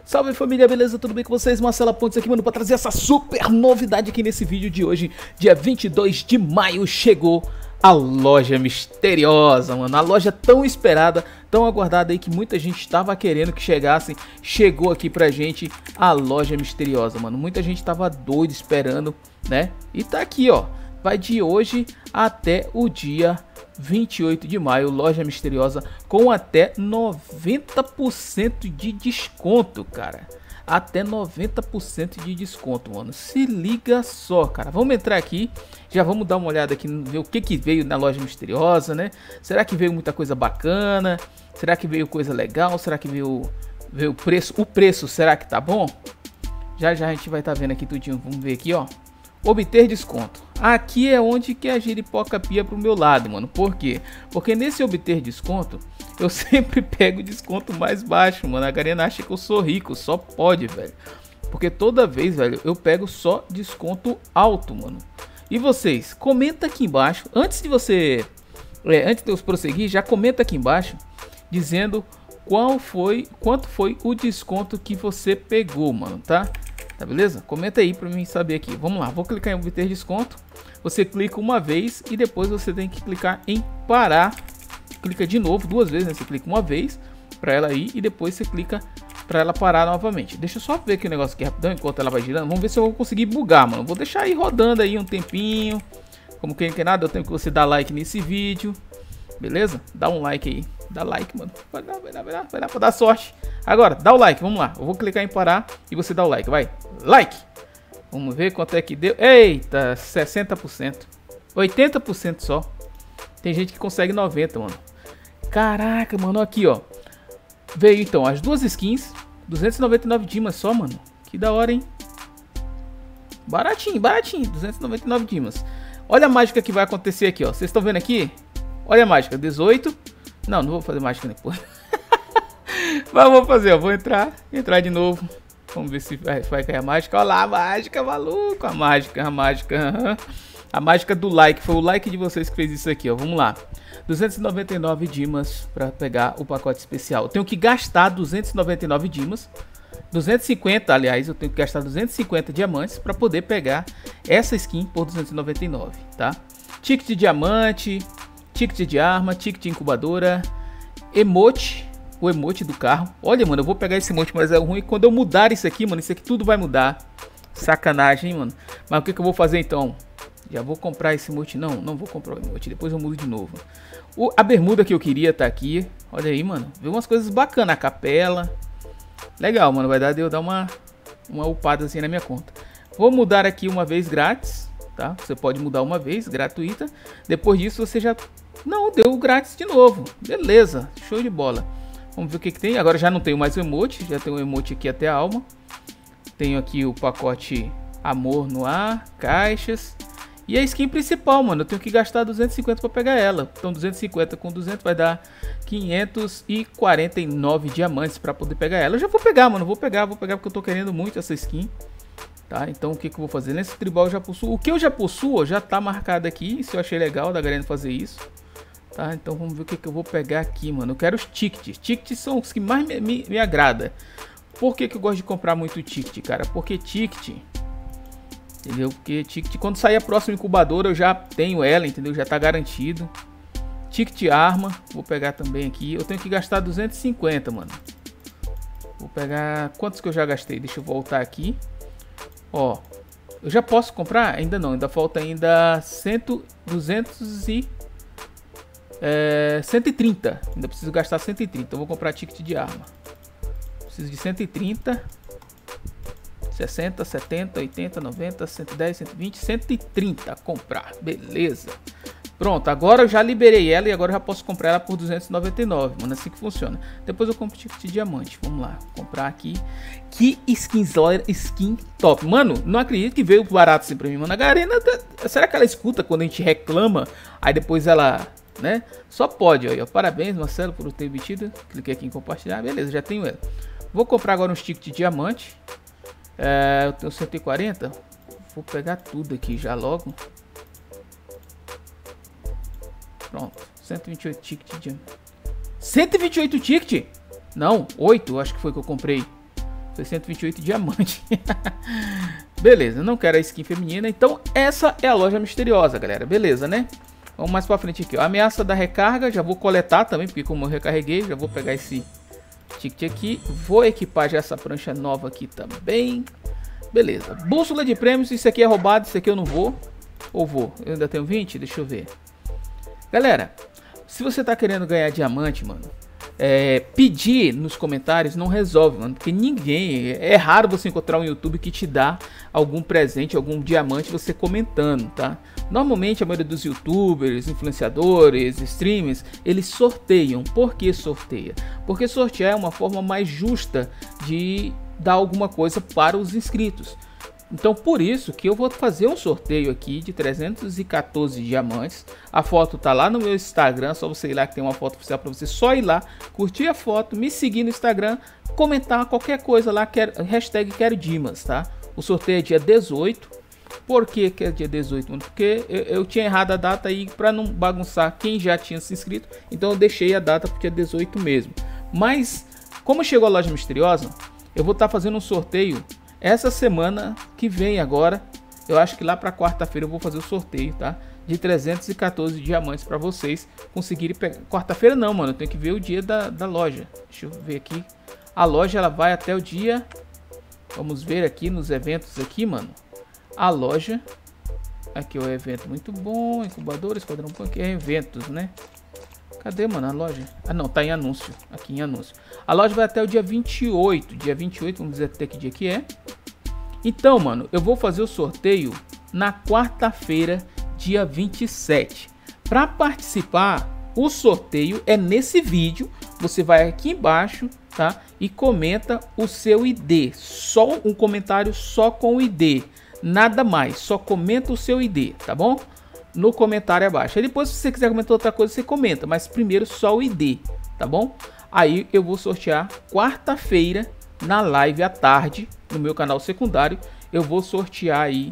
Salve família, beleza? Tudo bem com vocês? Marcelo Pontes aqui, mano, pra trazer essa super novidade aqui nesse vídeo de hoje. Dia 22 de maio chegou a loja misteriosa, mano. A loja tão esperada, tão aguardada aí, que muita gente estava querendo que chegasse. Chegou aqui pra gente a loja misteriosa, mano. Muita gente tava doido esperando, né? E tá aqui, ó. Vai de hoje até o dia 28 de maio, loja misteriosa com até 90% de desconto, cara. Até 90% de desconto, mano. Se liga só, cara. Vamos entrar aqui, já vamos dar uma olhada aqui, ver o que veio na loja misteriosa, né? Será que veio muita coisa bacana? Será que veio coisa legal? Será que veio o preço? O preço, será que tá bom? Já a gente vai estar vendo aqui tudinho. Vamos ver aqui, ó. Obter desconto. Aqui é onde que a giripoca pia pro meu lado, mano. Por quê? Porque nesse obter desconto, eu sempre pego desconto mais baixo, mano. A galera acha que eu sou rico, só pode, velho. Porque toda vez, velho, eu pego só desconto alto, mano. E vocês, comenta aqui embaixo, antes de eu prosseguir, já comenta aqui embaixo dizendo quanto foi o desconto que você pegou, mano, tá? Tá, beleza? Comenta aí pra mim saber aqui. Vamos lá, vou clicar em obter desconto. Você clica uma vez e depois você tem que clicar em parar. Clica de novo, duas vezes, né? Você clica uma vez pra ela ir e depois você clica pra ela parar novamente. Deixa eu só ver aqui o negócio aqui rapidão enquanto ela vai girando. Vamos ver se eu vou conseguir bugar, mano. Vou deixar aí rodando aí um tempinho. Como quem não quer nada, eu tenho que você dar like nesse vídeo. Beleza? Dá um like aí. Dá like, mano. Vai dar pra dar sorte. Agora, dá o like, vamos lá. Eu vou clicar em parar e você dá o like, vai. Like! Vamos ver quanto é que deu. Eita, 60%. 80% só. Tem gente que consegue 90%, mano. Caraca, mano, aqui, ó. Veio, então, as duas skins. 299 dimas só, mano. Que da hora, hein? Baratinho, baratinho. 299 dimas. Olha a mágica que vai acontecer aqui, ó. Vocês estão vendo aqui? Olha a mágica, 18. Não vou fazer mágica depois. Mas vou fazer, ó. Vou entrar de novo. Vamos ver se vai cair a mágica. Olha lá a mágica, maluco. A mágica. A mágica do like. Foi o like de vocês que fez isso aqui, ó. Vamos lá. 299 dimas para pegar o pacote especial. Eu tenho que gastar 299 dimas. 250, aliás, eu tenho que gastar 250 diamantes para poder pegar essa skin por 299, tá? Ticket de diamante, ticket de arma, ticket de incubadora, emote, o emote do carro. Olha, mano, eu vou pegar esse emote, mas é ruim quando eu mudar isso aqui, mano. Isso aqui tudo vai mudar. Sacanagem, hein, mano. Mas o que eu vou fazer então? Já vou comprar esse emote? Não vou comprar o emote. Depois eu mudo de novo. A bermuda que eu queria tá aqui. Olha aí, mano. Viu umas coisas bacanas. A capela. Legal, mano. Vai dar de eu dar uma upada assim na minha conta. Vou mudar aqui uma vez grátis, tá? Você pode mudar uma vez, gratuita. Depois disso você já... Não, deu grátis de novo. Beleza. Show de bola. Vamos ver o que tem. Agora já não tenho mais o emote. Já tenho o emote aqui até a alma. Tenho aqui o pacote Amor no Ar. Caixas. E a skin principal, mano, eu tenho que gastar 250 para pegar ela. Então 250 com 200 vai dar 549 diamantes para poder pegar ela. Eu já vou pegar, mano, vou pegar porque eu tô querendo muito essa skin. Tá, então o que eu vou fazer? Nesse tribal eu já possuo. O que eu já possuo já tá marcado aqui. Se eu achei legal da galera fazer isso. Tá, então vamos ver o que eu vou pegar aqui, mano. Eu quero os tickets. Tickets são os que mais me agrada. Por que eu gosto de comprar muito ticket, cara? Porque ticket... Entendeu? Porque ticket, quando sair a próxima incubadora, eu já tenho ela, entendeu? Já tá garantido. Ticket arma, vou pegar também aqui. Eu tenho que gastar 250, mano. Vou pegar... Quantos que eu já gastei? Deixa eu voltar aqui. Ó, eu já posso comprar? Ainda não, ainda falta ainda 130. Ainda preciso gastar 130. Eu vou comprar ticket de arma. Preciso de 130. 60, 70, 80, 90, 110, 120, 130. Comprar, beleza. Pronto, agora eu já liberei ela e agora eu já posso comprar ela por 299, mano, assim que funciona. Depois eu compro ticket de diamante, vamos lá, comprar aqui. Que skin top, mano, não acredito que veio barato assim pra mim, mano. A Garena, será que ela escuta quando a gente reclama? Aí depois ela, né, só pode, ó. Parabéns, Marcelo, por ter obtido. Cliquei aqui em compartilhar, beleza, já tenho ela. Vou comprar agora uns tickets de diamante. Eu tenho 140. Vou pegar tudo aqui já logo. Pronto, 128 tickets. 128 tickets? Não, 8, acho que foi que eu comprei. 628 diamantes. Beleza, não quero a skin feminina. Então essa é a loja misteriosa, galera. Beleza, né? Vamos mais pra frente aqui, ó. Ameaça da recarga, já vou coletar também, porque como eu recarreguei, já vou pegar esse ticket aqui. Vou equipar já essa prancha nova aqui também. Beleza, bússola de prêmios, isso aqui é roubado, isso aqui eu não vou. Ou vou? Eu ainda tenho 20? Deixa eu ver. Galera, se você tá querendo ganhar diamante, mano, pedir nos comentários não resolve, mano, porque ninguém, é raro você encontrar um YouTube que te dá algum presente, algum diamante você comentando, tá? Normalmente a maioria dos youtubers, influenciadores, streamers, eles sorteiam. Por que sorteia? Porque sortear é uma forma mais justa de dar alguma coisa para os inscritos. Então por isso que eu vou fazer um sorteio aqui de 314 diamantes. A foto tá lá no meu Instagram, só você ir lá que tem uma foto oficial para você só ir lá, curtir a foto, me seguir no Instagram, comentar qualquer coisa lá, hashtag quero Dimas, tá? O sorteio é dia 18. Por que é dia 18, mano? Porque eu tinha errado a data aí para não bagunçar quem já tinha se inscrito, então eu deixei a data pro dia 18 mesmo. Mas como chegou a loja misteriosa, eu vou estar fazendo um sorteio essa semana que vem agora. Eu acho que lá para quarta-feira eu vou fazer o sorteio, tá? De 314 diamantes para vocês conseguirem pegar. Quarta-feira não, mano, eu tenho que ver o dia da loja. Deixa eu ver aqui. A loja ela vai até o dia... Vamos ver aqui nos eventos aqui, mano. A loja... Aqui o evento muito bom. Incubador, esquadrão punk, é eventos, né? Cadê, mano, a loja? Ah, não, tá em anúncio. Aqui em anúncio. A loja vai até o dia 28. Dia 28, vamos dizer até que dia que é. Então, mano, eu vou fazer o sorteio na quarta-feira, dia 27. Para participar, o sorteio é nesse vídeo. Você vai aqui embaixo, tá? E comenta o seu ID. Só um comentário só com o ID. Nada mais. Só comenta o seu ID, tá bom? No comentário abaixo. Aí depois, se você quiser comentar outra coisa, você comenta. Mas primeiro só o ID, tá bom? Aí eu vou sortear quarta-feira na live à tarde no meu canal secundário. Eu vou sortear aí.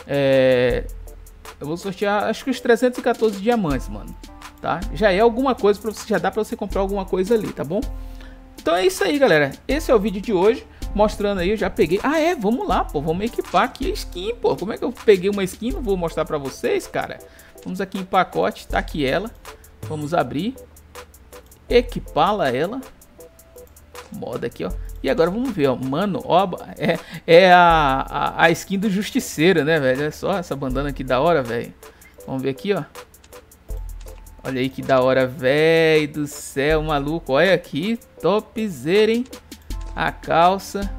Eu vou sortear acho que os 314 diamantes, mano. Tá? Já é alguma coisa para você, já dá para você comprar alguma coisa ali, tá bom? Então é isso aí, galera. Esse é o vídeo de hoje. Mostrando aí, eu já peguei. Ah, vamos lá, pô. Vamos equipar aqui a skin, pô. Como é que eu peguei uma skin? Não vou mostrar pra vocês, cara. Vamos aqui em pacote. Tá aqui ela. Vamos abrir. Equipá-la, ela. Moda aqui, ó. E agora vamos ver, ó. Mano, ó. É a skin do Justiceiro, né, velho? Olha só essa bandana aqui da hora, velho. Vamos ver aqui, ó. Olha aí que da hora, velho do céu, maluco. Olha aqui. Topzera, hein? A calça,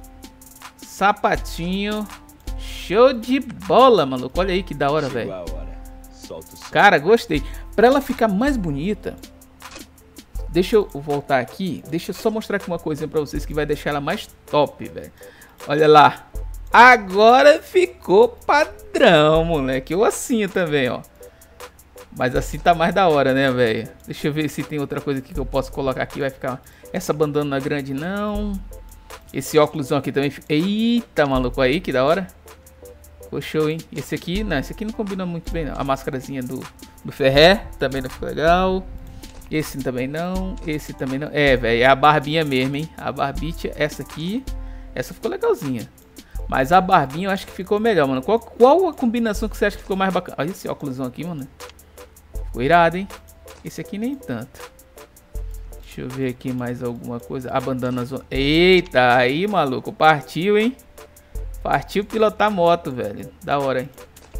sapatinho, show de bola, maluco. Olha aí que da hora, velho. Cara, gostei. Pra ela ficar mais bonita, deixa eu voltar aqui. Deixa eu só mostrar aqui uma coisinha pra vocês que vai deixar ela mais top, velho. Olha lá. Agora ficou padrão, moleque. Ou assim também, ó. Mas assim tá mais da hora, né, velho? Deixa eu ver se tem outra coisa aqui que eu posso colocar aqui. Vai ficar... Essa bandana grande não. Esse óculos aqui também. Eita, maluco. Aí, que da hora. Ficou show, hein? Esse aqui, não. Esse aqui não combina muito bem, não. A máscarazinha do Ferrer também não ficou legal. Esse também não. Esse também não. É, velho. É a barbinha mesmo, hein? A barbite, essa aqui. Essa ficou legalzinha. Mas a barbinha eu acho que ficou melhor, mano. Qual a combinação que você acha que ficou mais bacana? Olha esse óculos aqui, mano. Ficou irado, hein? Esse aqui nem tanto. Deixa eu ver aqui mais alguma coisa. A bandana... Eita, aí, maluco. Partiu, hein? Partiu pilotar moto, velho. Da hora, hein?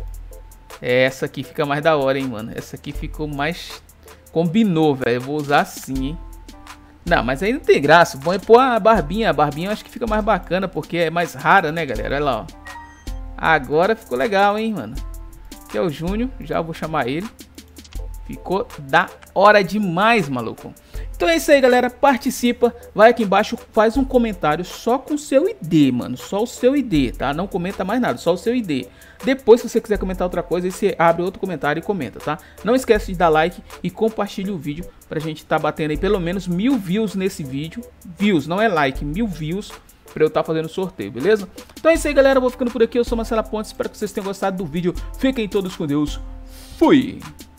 Essa aqui fica mais da hora, hein, mano. Essa aqui ficou mais... Combinou, velho. Eu vou usar assim, hein? Não, mas aí não tem graça. Bom é pôr a barbinha. A barbinha eu acho que fica mais bacana, porque é mais rara, né, galera? Olha lá, ó. Agora ficou legal, hein, mano. Aqui é o Júnior. Já vou chamar ele. Ficou da hora demais, maluco. Então é isso aí, galera. Participa. Vai aqui embaixo, faz um comentário só com o seu ID, mano. Só o seu ID, tá? Não comenta mais nada, só o seu ID. Depois, se você quiser comentar outra coisa, aí você abre outro comentário e comenta, tá? Não esquece de dar like e compartilhe o vídeo pra gente tá batendo aí pelo menos 1000 views nesse vídeo. Views, não é like, 1000 views pra eu estar fazendo sorteio, beleza? Então é isso aí, galera. Eu vou ficando por aqui. Eu sou Marcelo Pontes. Espero que vocês tenham gostado do vídeo. Fiquem todos com Deus. Fui!